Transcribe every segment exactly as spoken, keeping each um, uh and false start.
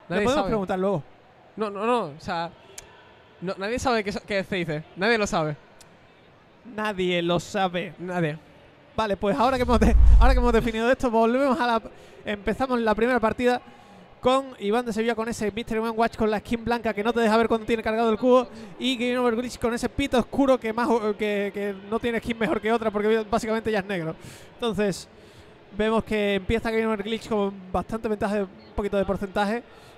Nadie Le podemos sabe. preguntar luego. No, no, no. O sea, no, nadie sabe qué, qué se dice. Nadie lo sabe. Nadie lo sabe. Nadie. Vale, pues ahora que hemos, de- ahora que hemos definido esto, volvemos a la... Empezamos la primera partida con Iván de Sevilla con ese Mystery Man Watch con la skin blanca que no te deja ver cuando tiene cargado el cubo, y Game Over Glitch con ese pito oscuro que, más, que, que no tiene skin mejor que otra porque básicamente ya es negro. Entonces, vemos que empieza Game Over Glitch con bastante ventaja de un poquito de porcentaje,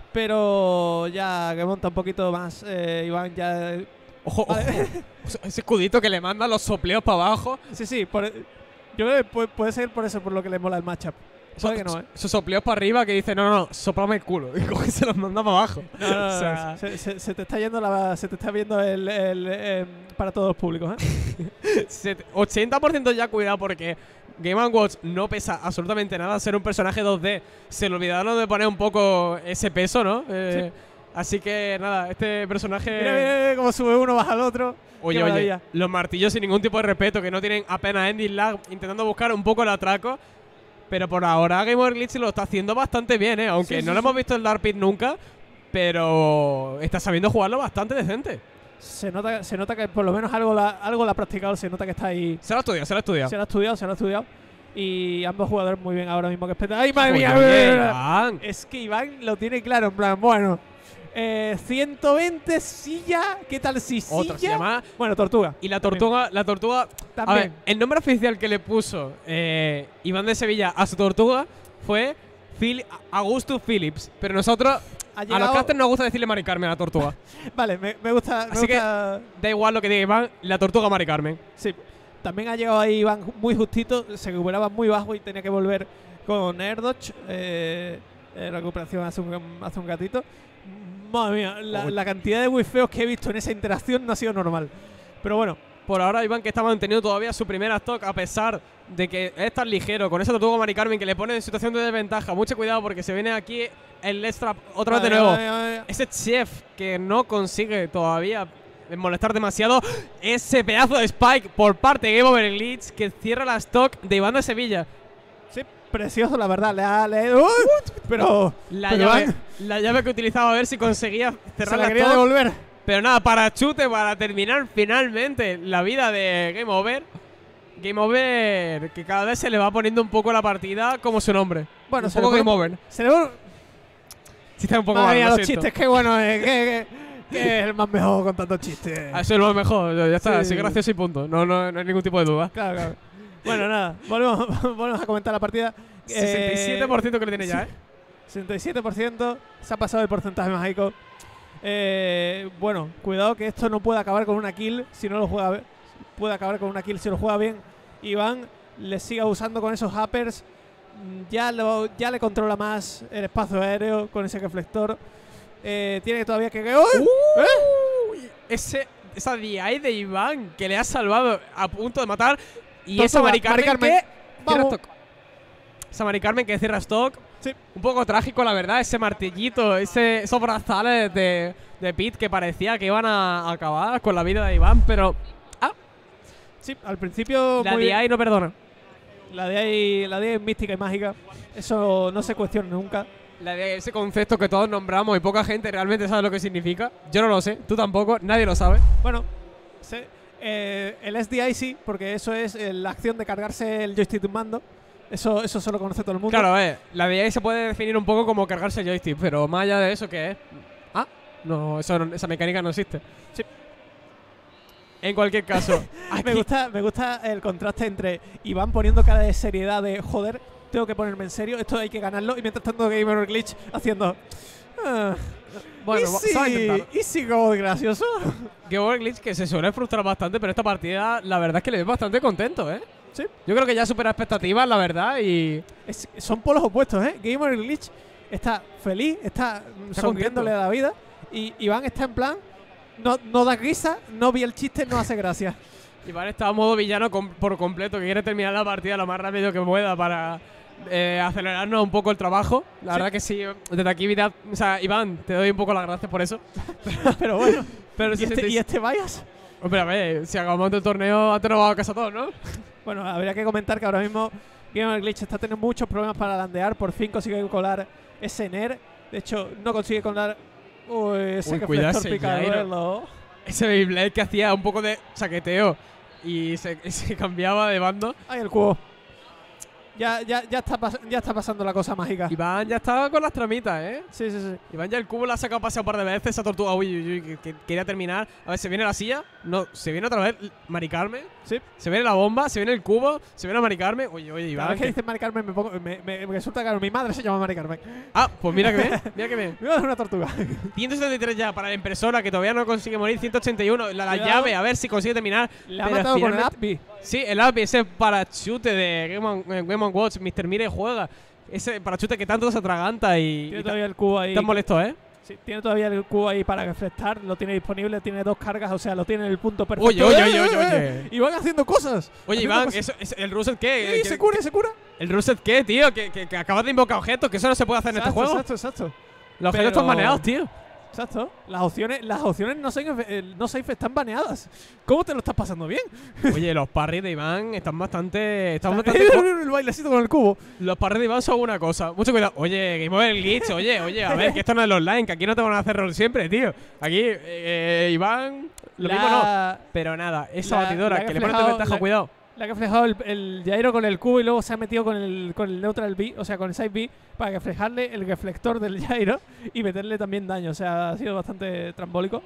pero ya que monta un poquito más eh, Iván ya... Ojo, Vale. ojo. Ese escudito que le manda los sopleos para abajo. Sí, sí, por- yo creo que puede, puede ser por eso por lo que le mola el matchup. Puede que no, ¿eh? Esos sopleos para arriba que dice, no, no, no, soplame el culo. Y coge y se los manda para abajo. No, no, no, O sea, no, se, se- se te está yendo la, se te está viendo el, el, em, para todos los públicos, ¿eh? set- ochenta por ciento ya, cuidado, porque Game and Watch no pesa absolutamente nada. Ser un personaje dos D, se le olvidaron de poner un poco ese peso, ¿no? Eh, Así que nada, este personaje. Mira, mira, mira cómo sube uno, baja el otro. Oye, Qué oye, maravilla. los martillos sin ningún tipo de respeto, que no tienen apenas ending lag, intentando buscar un poco el atraco. Pero por ahora Game Over Glitch lo está haciendo bastante bien, ¿eh? Aunque Sí, sí, no lo sí. hemos visto en Dark Pit nunca, pero está sabiendo jugarlo bastante decente. Se nota, se nota que por lo menos algo la, algo la ha practicado, se nota que está ahí. Se lo ha estudiado, se lo ha estudiado. Se lo ha estudiado, se lo ha estudiado. Y ambos jugadores muy bien ahora mismo que esperan. ¡Ay, madre mía! Oye, oye, mira! Iván. Es que Iván lo tiene claro, en plan, bueno. Eh, ciento veinte silla. ¿Qué tal si silla? Otra se llama. Bueno, tortuga. Y la tortuga, la tortuga. A También. ver, el nombre oficial que le puso eh, Iván de Sevilla a su tortuga fue Phil Augustus Phillips. Pero nosotros, Ha a los llegado- casters nos gusta decirle Mari Carmen a la tortuga. Vale, me, me gusta. Me Así que- gusta- Da igual lo que diga Iván, la tortuga Mari Carmen. Sí. También ha llegado ahí Iván muy justito. Se recuperaba muy bajo y tenía que volver con Air Dodge. Eh, eh, recuperación hace un, hace un gatito. Madre mía, la, Uy. la cantidad de wifeos que he visto en esa interacción no ha sido normal. Pero bueno, Por ahora, Iván, que está manteniendo todavía su primera stock, a pesar de que es tan ligero, con esa tortuga Mari Carmen que le pone en situación de desventaja. Mucho cuidado porque se viene aquí el Let's Trap otra vez de Vale, nuevo. vale, vale. Ese chef que no consigue todavía molestar demasiado. Ese pedazo de spike por parte de Game Over Glitch que cierra la stock de Iván de Sevilla. Sí, precioso, la verdad. Le ha, le ha- ¡Uy! Pero, La pero llave, Iván la llave que utilizaba a ver si conseguía se cerrar la la quería stock. devolver. Pero nada, para chute, para terminar finalmente la vida de Game Over. Game Over que cada vez se le va poniendo un poco la partida como su nombre. Bueno, un se poco le Game pone- Over. Se le pone- Sí, está un poco Madre mal, mía, lo los siento. chistes, qué bueno es. Que, que- que es el más mejor con tantos chistes. Ah, eso es lo mejor, ya está, Sí. soy gracioso y punto. No, no, no hay ningún tipo de duda. Claro, claro. Bueno, nada, volvemos, volvemos a comentar la partida. sesenta y siete por ciento que le tiene ya, sí. ¿eh? sesenta y siete por ciento, se ha pasado el porcentaje mágico. Eh, bueno, cuidado que esto no puede acabar con una kill si no lo juega bien. Puede acabar con una kill si lo juega bien. Iván le siga usando con esos uppers. Mm, Ya, lo, ya le controla más el espacio aéreo con ese reflector. Eh, tiene todavía que... ¡Uy! Uy, ese, esa D I de Iván que le ha salvado a punto de matar. Y Tortuga, esa Mari Carmen, Mari Carmen. que cierra Vamos. stock. Esa Mari Carmen que cierra stock. Sí. Un poco trágico, la verdad, ese martillito, ese, esos brazales de, de Pit que parecía que iban a acabar con la vida de Iván, pero Sí, al principio la muy bien. D I no perdona. La D I, la D I es mística y mágica. Eso no se cuestiona nunca. La de ese concepto que todos nombramos y poca gente realmente sabe lo que significa. Yo no lo sé, tú tampoco, nadie lo sabe. Bueno, se- eh, el S D I sí, porque eso es eh, la acción de cargarse el joystick de un mando. Eso, eso solo conoce todo el mundo. Claro, eh, la D I se puede definir un poco como cargarse el joystick, pero más allá de eso, ¿qué es? Ah, no, eso no- esa mecánica no existe. Sí. En cualquier caso, Me aquí, gusta, me gusta el contraste entre Iván poniendo cara de seriedad de joder, tengo que ponerme en serio, esto hay que ganarlo, y mientras tanto Game Over Glitch haciendo ah, bueno, va- se va a easy, intentar. easy go, gracioso. Game Over Glitch que se suele frustrar bastante, pero esta partida la verdad es que le ves bastante contento, ¿eh? Sí. Yo creo que ya supera expectativas, la verdad, y Es- son polos opuestos, ¿eh? Game Over Glitch está feliz, está, mm, Está sonriéndole contento. a la vida, y Iván está en plan, no, no da risa, no vi el chiste, no hace gracia. Iván está a modo villano com- por completo, que quiere terminar la partida lo más rápido que pueda para eh, acelerarnos un poco el trabajo. La Sí. verdad que sí, desde aquí, vida, o sea, Iván, te doy un poco las gracias por eso. Pero bueno, Pero ¿y este, ¿y este bias? Hombre, a ver, si acabamos el torneo, antes nos vamos a casa todos, ¿no? Bueno, habría que comentar que ahora mismo Game Over Glitch está teniendo muchos problemas para landear. Por fin consigue colar ese N E R. De hecho, no consigue con la... Uy, ese Uy, que cuidado flector ese pica de gyro. duelo. Ese Beyblade que hacía un poco de saqueteo y se, se cambiaba de bando. Ahí el cubo. Ya, ya, ya, está pas- ya está pasando la cosa mágica. Iván ya estaba con las tramitas, ¿eh? Sí, sí, sí. Iván ya el cubo la ha sacado paseo un par de veces. Esa tortuga, uy, uy, uy, que, que quería terminar. A ver, se viene la silla. No, se viene otra vez Mari Carmen. Sí. Se viene la bomba, se viene el cubo, se viene Mari Carmen. Oye, oye, Cada Iván. vez que que- dices Mari Carmen me, pongo, me, me, me resulta que mi madre se llama Mari Carmen. Ah, pues mira que bien, mira que bien. Me iba a dar una tortuga. ciento setenta y tres ya para la impresora, que todavía no consigue morir. ciento ochenta y uno. La, la Cuidado. llave, a ver si consigue terminar. Le ha Pero matado con el finalmente- Abby. Sí, el A P I, ese parachute de Game on, eh, Game on Watch, mister Mire juega. Ese parachute que tanto se atraganta y, Tiene y todavía el cubo ahí. tan molesto, ¿eh? Sí, tiene todavía el cubo ahí para reflectar. Lo tiene disponible. Tiene dos cargas. O sea, lo tiene en el punto perfecto. Oye, oye, ¡Eh, oye, eh, oye, eh! oye. Y van haciendo cosas. Oye, haciendo Iván, cosas. eso, es- ¿el Ruset qué? ¡Sí, ¿Qué- se cura, se cura! ¿El Ruset qué, tío? Que, que, que acabas de invocar objetos, que eso no se puede hacer en este Exacto, juego. exacto, exacto. Los objetos Pero- están baneados, tío. Exacto. Las opciones, las opciones no safe, eh, no safe están baneadas. ¿Cómo te lo estás pasando bien? Oye, los parries de Iván están bastante. Están bastante co- el bailecito con el cubo. los parries de Iván son una cosa. Mucho cuidado. Oye, Game Over el glitch. Oye, oye, a ver, que esto no es los online, que aquí no te van a hacer rol siempre, tío. Aquí, eh, Iván, lo mismo no. La- Pero nada, esa la- batidora la que que ha le pone reflejado- ventaja, la- cuidado. Le ha reflejado el, el gyro con el cubo y luego se ha metido con el, con el neutral B, o sea, con el side B, para reflejarle el reflector del gyro y meterle también daño. O sea, ha sido bastante trambólico.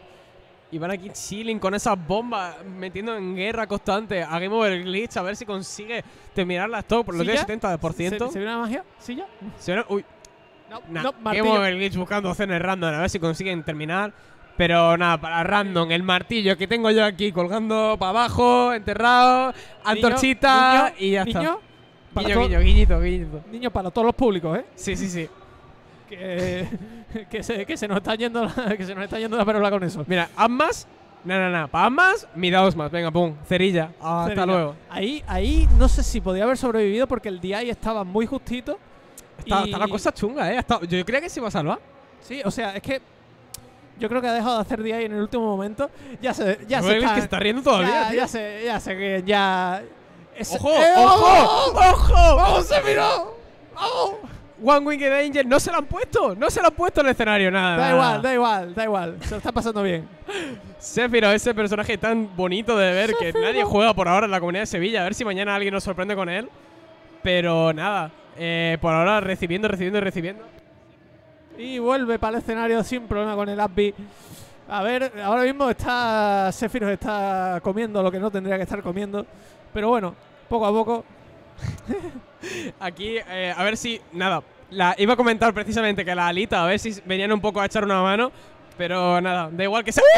Y van aquí chilling con esas bombas, metiendo en guerra constante a Game Over el glitch, a ver si consigue terminar la stock por los ¿Sí días ya? setenta por ciento. ¿Se, ¿Se viene la magia? ¿Sí ya? Se ven- uy, No, nah, no, Game martillo. Over el glitch buscando opciones random, a ver si consiguen terminar. Pero nada, para random, el martillo que tengo yo aquí colgando para abajo, enterrado, antorchita Niño, y ya niño, está. para Guiño, todo- guiño, guiñito, guiñito. Niño para todos los públicos, ¿eh? Sí, sí, sí. Que, que, se, que se nos está yendo la, que se nos está yendo la perola con eso. Mira, Asmas, nada, nada, nada. Para Asmas, mi dos más. Venga, pum, cerilla. Hasta Cerilla. luego. Ahí, ahí no sé si podía haber sobrevivido porque el D I estaba muy justito. Está, y- está la cosa chunga, ¿eh? Está- yo creía que se iba a salvar. Sí, o sea, es que yo creo que ha dejado de hacer D I en el último momento. Ya se, ya No se ves está, que se está riendo todavía, ya, tío. ya sé, ya sé que ya. es- ¡Ojo! ¡Eh, ¡Ojo! ¡Ojo! ¡Vamos, se miró! ¡Vamos! One Winged Angel, no se lo han puesto. No se lo han puesto en el escenario, nada. Da nada. igual, da igual, da igual. Se lo está pasando bien. Sephiroth, ese personaje tan bonito de ver que Sephiroth. nadie juega por ahora en la comunidad de Sevilla. A ver si mañana alguien nos sorprende con él. Pero nada, eh, por ahora recibiendo, recibiendo y recibiendo. Y vuelve para el escenario sin problema con el Abby. A ver, ahora mismo está Sephiroth está comiendo lo que no tendría que estar comiendo. Pero bueno, poco a poco. Aquí, eh, a ver si. Nada, la, iba a comentar precisamente que la alita, a ver si venían un poco a echar una mano. Pero nada, da igual que sea.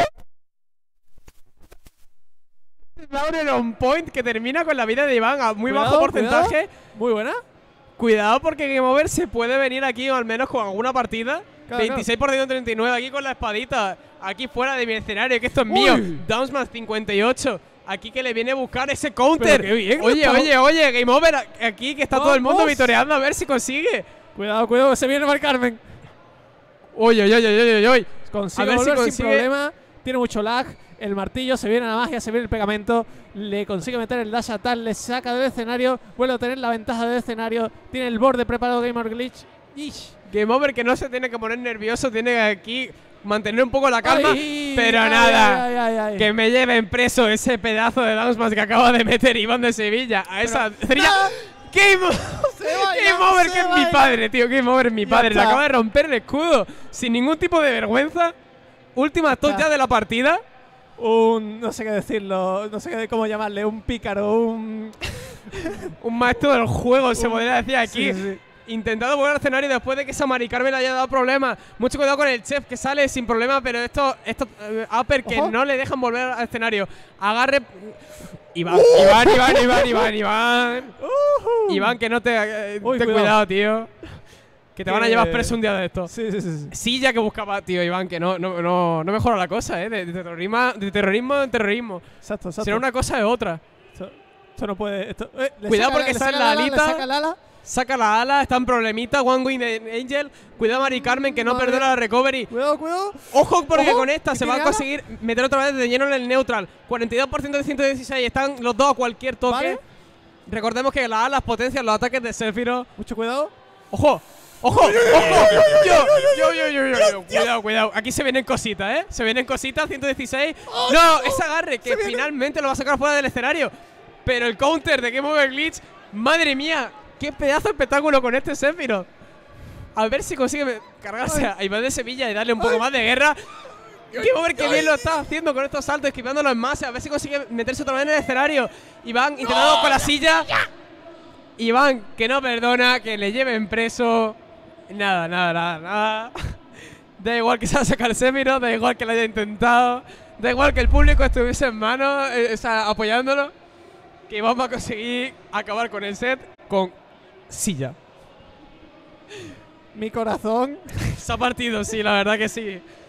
Lauren on point que termina con la vida de Iván a muy Cuidado, bajo porcentaje. Muy buena. Cuidado porque Game Over se puede venir aquí o al menos con alguna partida. Claro, veintiséis por ciento treinta y nueve aquí con la espadita. Aquí fuera de mi escenario, que esto es Uy. mío. Downsman cincuenta y ocho. Aquí que le viene a buscar ese counter. Pero qué bien, oye, está- oye, oye, Game Over a- aquí que está todo el mundo Vamos. vitoreando a ver si consigue. Cuidado, cuidado, que se viene Mar Carmen. Oye, oye, oye, oye, oye, oye. Consigue A ver si volver sin consigue- problema. Tiene mucho lag. El martillo, se viene la magia, se viene el pegamento. Le consigue meter el dash attack, le saca del escenario. Vuelve a tener la ventaja del escenario. Tiene el borde preparado Gamer Glitch. Ish. Game Over que no se tiene que poner nervioso, tiene que aquí mantener un poco la calma. Ay, pero ay, nada. ay, ay, ay. Que me lleven preso ese pedazo de Downsman que acaba de meter Iván de Sevilla a esa cerilla. ¡Ah! Game, o- Se va ya, Game Over, se que es va mi ya. padre, tío. Game Over es mi Ya padre. Le está. acaba de romper el escudo sin ningún tipo de vergüenza. Última top está. ya de la partida. Un. No sé qué decirlo. No sé qué, cómo llamarle. Un pícaro. Un. Un maestro del juego, se Un- podría decir aquí. Sí, sí. Intentando volver al escenario después de que esa Mari Carmen le haya dado problemas. Mucho cuidado con el chef que sale sin problema, pero estos esto, eh, upper que Ojo. no le dejan volver al escenario. Agarre. Iván, Iván, Iván, Iván, Iván, Iván. Ujú. Iván, que no te. eh, Uy, ten cuidado. cuidado, tío. Que te van a Que- llevar preso un día de esto. Sí, sí, sí. sí. Sí, ya que buscaba, tío, Iván, que no, no, no, no mejora la cosa, ¿eh? De, de terrorismo, de terrorismo en terrorismo. Exacto, exacto. Será una cosa de otra. Esto, esto no puede. Esto, eh, le Cuidado saca- porque le sale saca la ala, le alita. saca el ala. Saca la ala, está en problemita. One Wing Angel. Cuidado, Mari Carmen, que no Madre. perdona la recovery. Cuidado, cuidado. Ojo, porque Ojo, con esta ¿que se va a tiene ala? conseguir meter otra vez de lleno en el neutral. cuarenta y dos por ciento de ciento dieciséis. Están los dos a cualquier toque. Vale. Recordemos que las alas potencian los ataques de Sephiroth. Mucho cuidado. ¡Ojo! ¡Ojo! ¡Ojo! ¡Yo! ¡Yo, yo, yo, yo! yo. Cuidado, cuidado. Aquí se vienen cositas, ¿eh? Se vienen cositas. ciento dieciséis. ¡No! Ese agarre que finalmente lo va a sacar fuera del escenario. Pero el counter de Game Over Glitch. ¡Madre mía! ¡Qué pedazo de espectáculo con este Sephiroth! A ver si consigue cargarse a Iván de Sevilla y darle un poco más de guerra. Game Over que bien lo está haciendo con estos saltos, esquivándolo en masa. A ver si consigue meterse otra vez en el escenario. Iván intentando con la silla. Iván que no perdona, que le lleven preso. Nada, nada, nada, nada. Da igual que se va a sacar Sephiroth, da igual que lo haya intentado, da igual que el público estuviese en manos, eh, o sea, apoyándolo, que vamos a conseguir acabar con el set con silla. Mi corazón Se ha partido, sí, la verdad que sí.